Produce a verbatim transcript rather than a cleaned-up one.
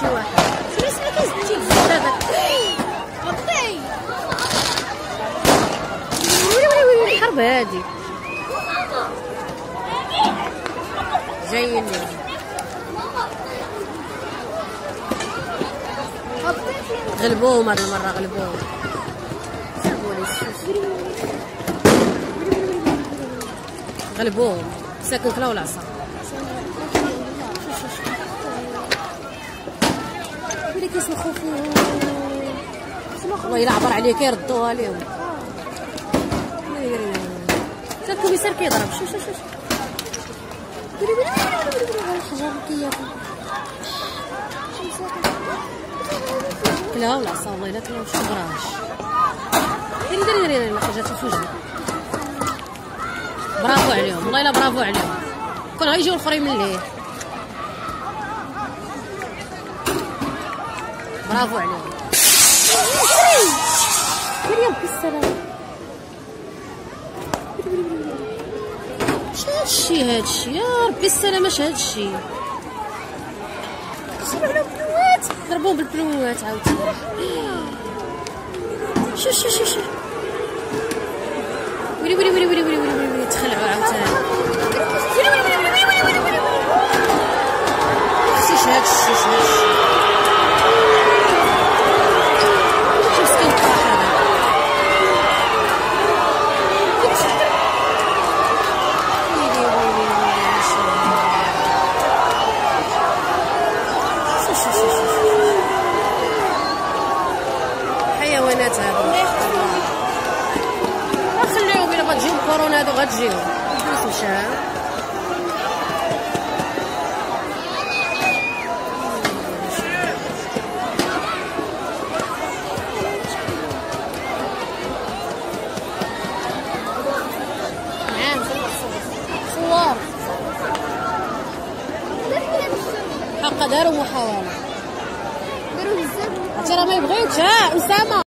شي واحد شنو اسمها كيزتي الزبد هذاك عطي ويلي ويلي ويلي الحرب هادي جايين لي غلبوهم هاد المرة غلبوهم غلبوهم ساكن كلاو العصا ولي كيسلخو فيهم والله الا عبر عليه كيردوها ليهم شوف الكوميسار كيضرب شوف شوف شوف الحجر كياكل كلاو العصا والله الا كلاو شي براش ديري ديري ديري الحاجات في وجهك برافو عليهم والله الا برافو عليهم كون غيجيو الاخرين من الليل برافو عليهم مريم بالسلامة اش هادشي هادشي يا ربي السلامة اش هادشي شنو على البلوات ضربوهم بالبلوات عاوتاني شوف شوف شوف شوف ويلي ويلي ويلي ويلي ويلي ويلي تخلعوا عاوتاني ويلي ويلي ويلي ويلي ويلي ويلي ويلي اختي اش هادشي اش هادشي شوف سكين الطاح هذا ويلي ويلي ويلي شوف شوف شوف شوف حيوانات هادو خليهم الا غتجيهم كورونا هادو غتجيهم الفلوس مشى صور حقا داروا محاولة داروا بزاف عرفتي راه ما يبغيوكش ها أسامة